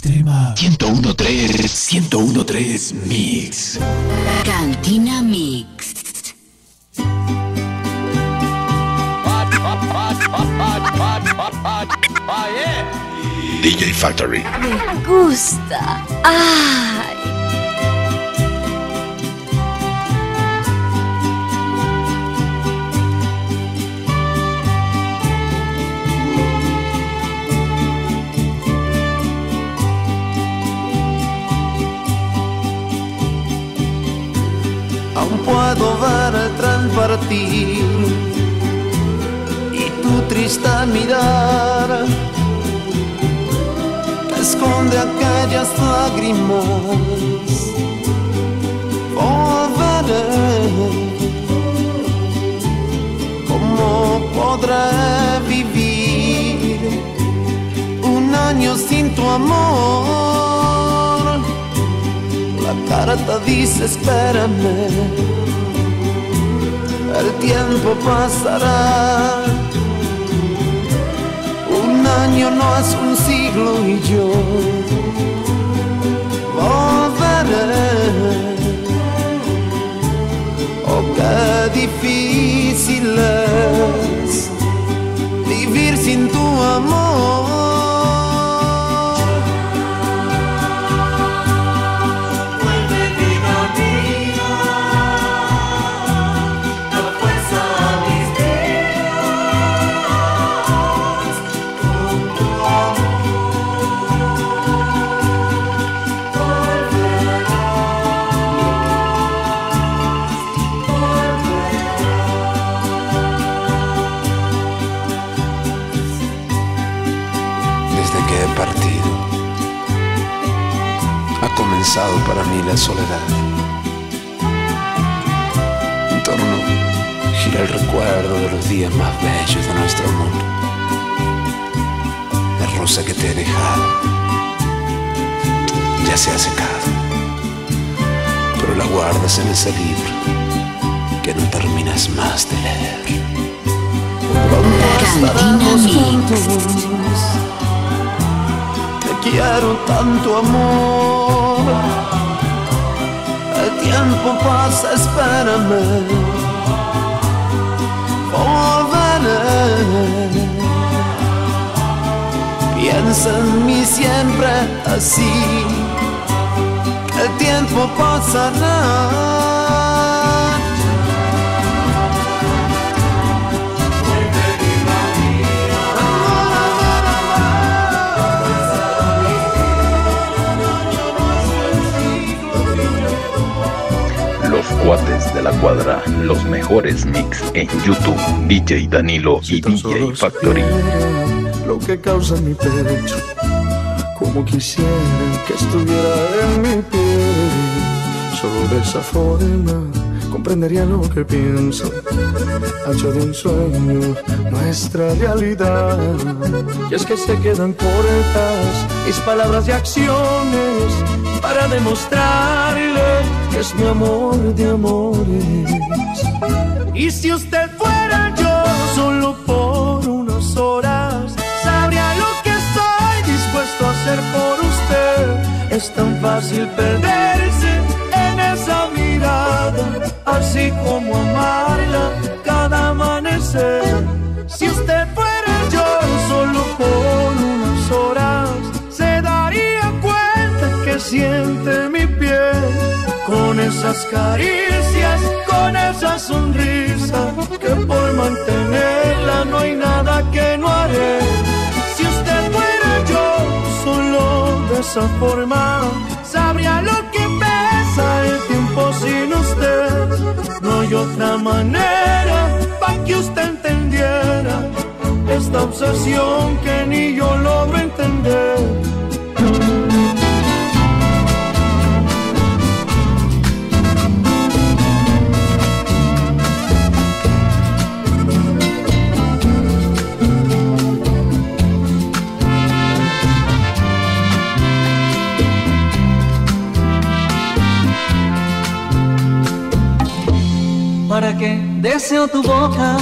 extrema. 101.3 Mix. Cantina Mix. DJ Factory. Me gusta. Ay. Aún puedo ver el tren partir y tu triste mirar que esconde aquellas lágrimas. Volveré, ¿cómo podré vivir un año sin tu amor? La carta dice espérame, el tiempo pasará. Un año no es un siglo y yo volveré. Oh, qué difícil es vivir sin tu amor. Para mí la soledad. En torno gira el recuerdo de los días más bellos de nuestro amor. La rosa que te he dejado ya se ha secado, pero la guardas en ese libro que no terminas más de leer. Cantina Mix. Te quiero tanto, amor. El tiempo pasa, espérame. Volveré. Piensa en mí siempre así. El tiempo pasará. Los cuates de la cuadra, los mejores mix en YouTube. DJ Danilo y DJ Factory. Lo que causa mi pecho, como quisiera que estuviera en mi piel. Solo de esa forma comprendería lo que pienso. Hecho de un sueño, nuestra realidad. Y es que se quedan cortas mis palabras y acciones para demostrarle que es mi amor de amores. Y si usted fuera yo, solo por unas horas, sabría lo que estoy dispuesto a hacer por usted. Es tan fácil perderse en esa mirada, así como amarla cada amanecer. Si usted fuera yo, solo por unas horas, se daría cuenta que siente mi piel. Con esas caricias, con esa sonrisa, que por mantenerla no hay nada que no haré. Si usted fuera yo, solo de esa forma, sabría lo que pesa el tiempo sin usted. No hay otra manera para que usted entendiera esta obsesión que ni yo logro entender. ¿Para qué deseo tu boca?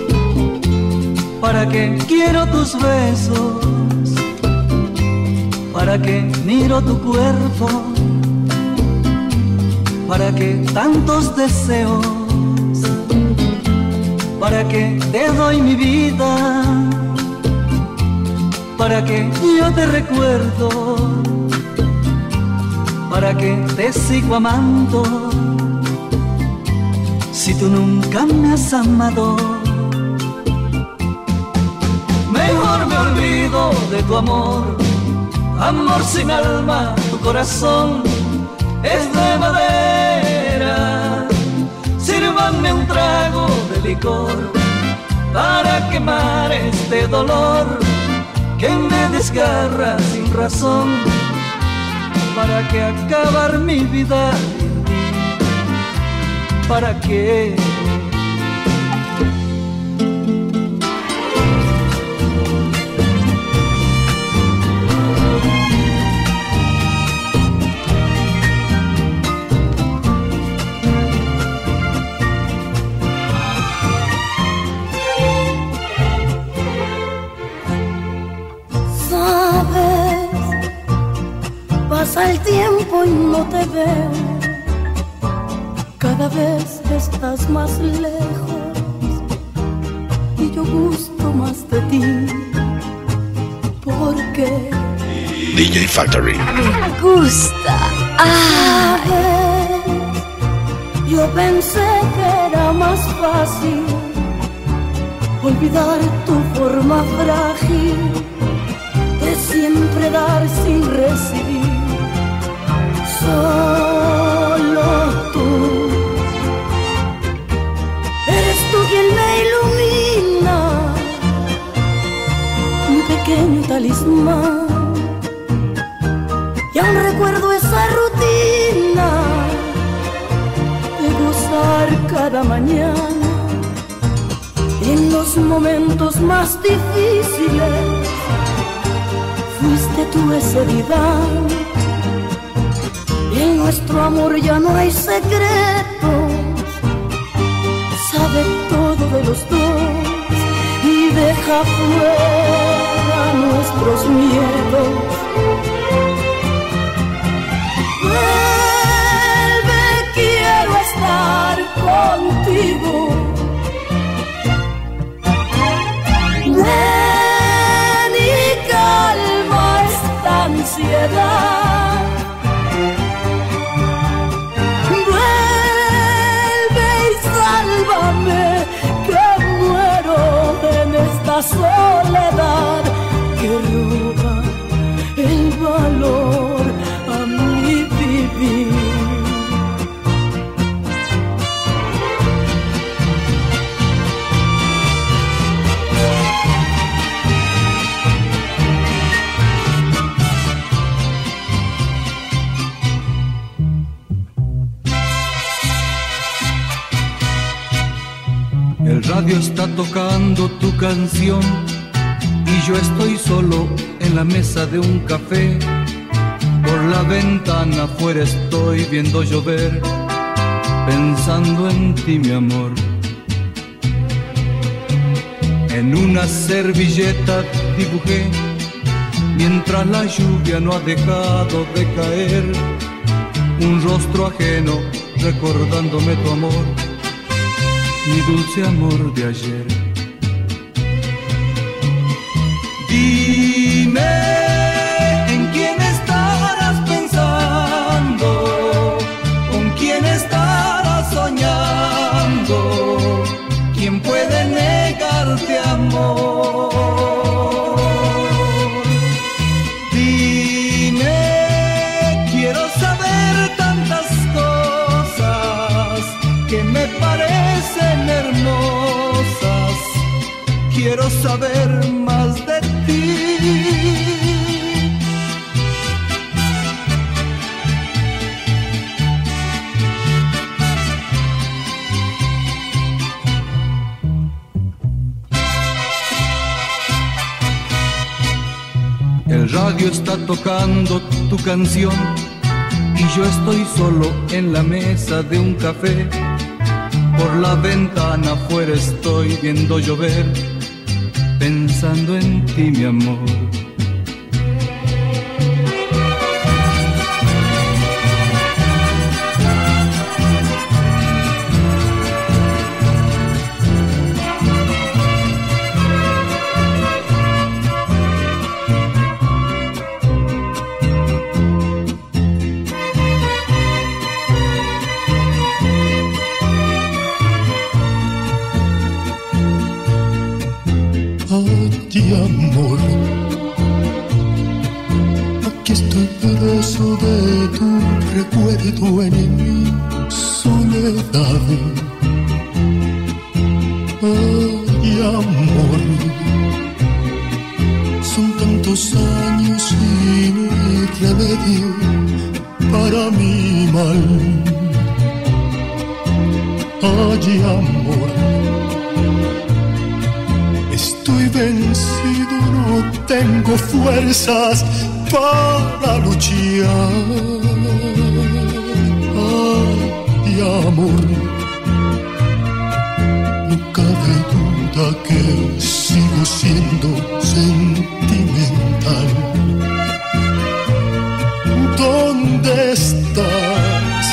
¿Para qué quiero tus besos? ¿Para qué miro tu cuerpo? ¿Para qué tantos deseos? ¿Para qué te doy mi vida? ¿Para qué yo te recuerdo? ¿Para qué te sigo amando? Si tú nunca me has amado. Mejor me olvido de tu amor, amor sin alma, tu corazón es de madera. Sírvanme un trago de licor para quemar este dolor que me desgarra sin razón. ¿Para qué acabar mi vida? ¿Para qué? Pasa el tiempo y no te veo, cada vez estás más lejos y yo gusto más de ti. ¿Por qué? DJ Factory. Me gusta. Ay. Yo pensé que era más fácil olvidar tu forma frágil de siempre dar sin recibir. Solo tú eres tú quien me ilumina, mi pequeño talismán. Y aún recuerdo esa rutina de gozar cada mañana. En los momentos más difíciles fuiste tú ese diván. En nuestro amor ya no hay secretos, sabe todo de los dos y deja fuera nuestros miedos. Vuelve, quiero estar contigo. Ven y calma esta ansiedad. Que muero en esta soledad que roba el valor a mi vivir. El radio está tocando tu canción y yo estoy solo en la mesa de un café. Por la ventana afuera estoy viendo llover, pensando en ti, mi amor. En una servilleta dibujé, mientras la lluvia no ha dejado de caer, un rostro ajeno recordándome tu amor, mi dulce amor de ayer. Dime, ¿en quién estarás pensando? ¿Con quién estarás soñando? ¿Quién puede negarte amor? Dime, quiero saber tantas cosas que me parecen hermosas. Quiero saber más de ti. El radio está tocando tu canción y yo estoy solo en la mesa de un café. Por la ventana afuera estoy viendo llover, pensando en ti, mi amor. amor, aquí estoy preso de tu recuerdo en mi soledad. Ay, amor, son tantos años y no hay remedio para mi mal. Ay, amor, estoy vencido, no tengo fuerzas para luchar. Ay, amor, no cabe duda que sigo siendo sentimental. ¿Dónde estás?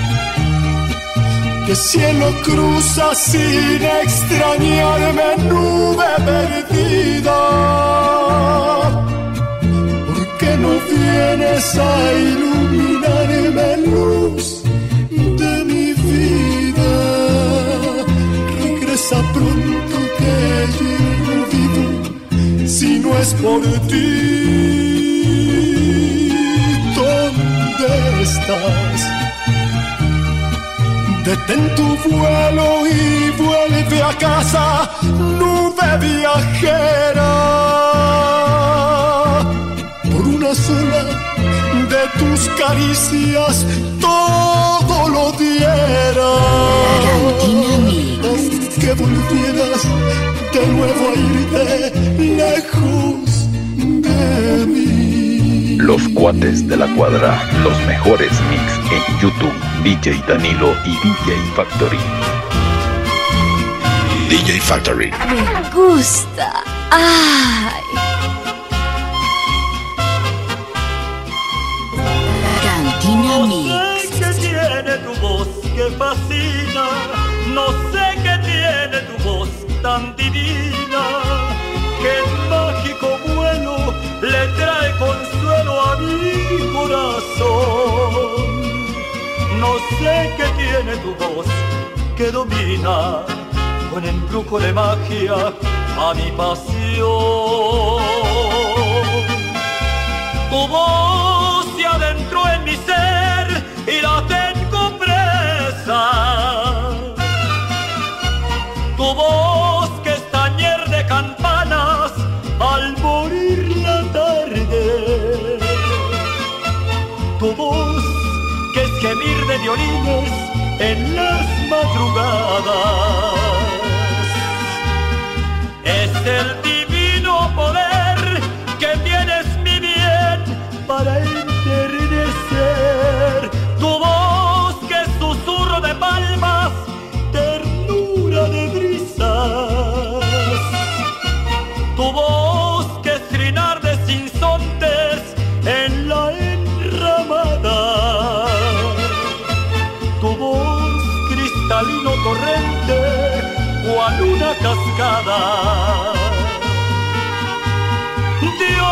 ¿Qué cielo cruza sin extrañarme, nube perdida? ¿Por qué no vienes a iluminarme, luz de mi vida? Regresa pronto que yo no vivo si no es por ti. ¿Dónde estás? Detén tu vuelo y vuelve a casa, nube viajera. Por una sola de tus caricias todo lo diera. Cantina Mix. Que volvieras de nuevo a irte lejos de mí. Los Cuates de la Cuadra, los mejores mix en YouTube, DJ Danilo y DJ Factory. DJ Factory. Me gusta. Ay. Cantina Mix. No sé qué tiene tu voz que fascina, no sé qué tiene tu voz tan divina, que el mágico vuelo le trae consuelo a mi corazón. No sé qué tiene tu voz que domina con embrujo de magia a mi pasión. Tu voz se adentró en mi ser y la tengo presa. Tu voz que es tañer de campanas al morir la tarde. Tu voz que es gemir de violines en las madrugadas. Es el divino poder que tienes, mi bien, para enternecer. Tu voz que es susurro de palmas, ternura de brisas. Tu voz que es trinar de sinsontes en la enramada. Tu voz cristalino torrente cual una cascada. Dios